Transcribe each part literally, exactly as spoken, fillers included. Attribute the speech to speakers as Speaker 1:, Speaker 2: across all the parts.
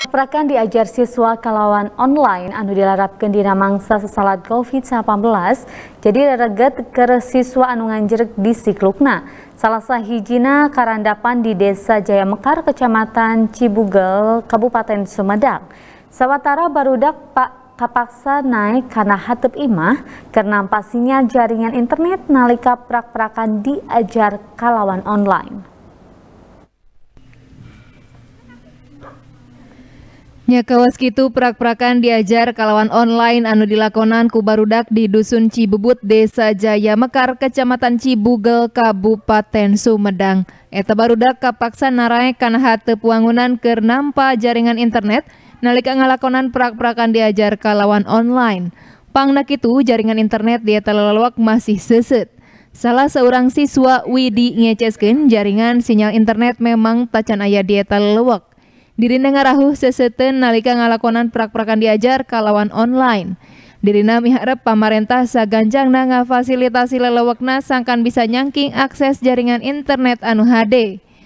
Speaker 1: Prak-prakan diajar siswa kalawan online anu dilarapkeun dina mangsa sasalat covid sembilan belas jadi rereget keur siswa anu nganjerek di siklukna. Salah sahijina karandapan di Desa Jaya Mekar, Kecamatan Cibugel, Kabupaten Sumedang. Sawatara barudak Pak kapaksa naik karena hateup imah keur nampa sinyal jaringan internet nalika prak-prakan diajar kalawan online.
Speaker 2: Nya kawas kitu prak-prakan diajar kalawan online anu dilakonan ku barudak di Dusun Cibubut, Desa Jaya Mekar, Kecamatan Cibugel, Kabupaten Sumedang. Eta barudak kapaksa naraek kana hateup wangunan keur nampa jaringan internet nalika ngalakonan prak-prakan diajar kalawan online. Pangna kitu jaringan internet di eta lelewak masih seuseut. Salah seorang siswa Widi ngeceskeun jaringan sinyal internet memang tacan aya di eta lelewak. Dirina ngarahuh seseuteun nalika ngalakonan prak-prakan diajar kalawan online. Dirina miharep pamarentah saganjangna ngafasilitasi lelewekna sangkan bisa nyangking akses jaringan internet anu H D.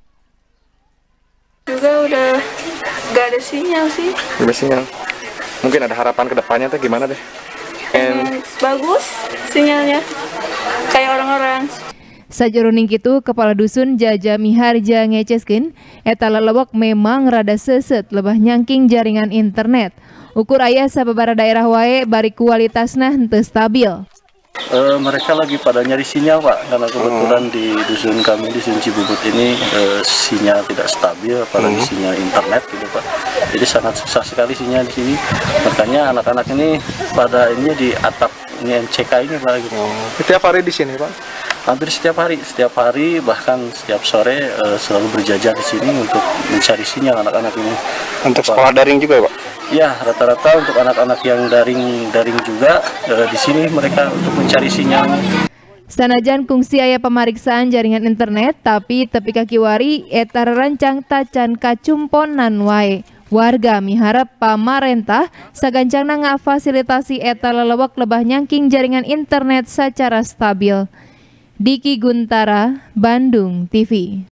Speaker 3: Juga udah gak ada sinyal sih.
Speaker 4: Gak ada sinyal. Mungkin ada harapan ke depannya tuh gimana deh?
Speaker 3: And... bagus sinyalnya. Kayak orang-orang.
Speaker 2: Sajeroning kitu Kepala Dusun Jaja Miharja ngeceskeun eta lelewek memang rada seuseut lebah nyangking jaringan internet. Ukur aya sababaraha daerah wae bari kualitasna henteu stabil.
Speaker 5: Uh, mereka lagi pada nyari sinyal, Pak, karena kebetulan hmm. di dusun kami di Dusun Cibubut ini uh, sinyal tidak stabil, apalagi hmm. sinyal internet gitu, Pak. Jadi sangat susah sekali sinyal di sini. Makanya anak-anak ini pada ini di atap ini M C K ini, Pak, gitu.
Speaker 4: Hmm. Setiap hari di sini, Pak?
Speaker 5: Hampir setiap hari, setiap hari bahkan setiap sore uh, selalu berjajar di sini untuk mencari sinyal anak-anak ini.
Speaker 4: Untuk sekolah daring juga, Pak?
Speaker 5: Ya, rata-rata untuk anak-anak yang daring daring juga uh, di sini mereka untuk mencari sinyal.
Speaker 2: Sanajan kungsi aya pemeriksaan jaringan internet, tapi tepi ka kiwari eta rancang tacan kacumponan wae. Warga miharap pamarentah sagancangna ngafasilitasi eta lelewek lebah nyangking jaringan internet secara stabil. Diki Guntara, Bandung T V.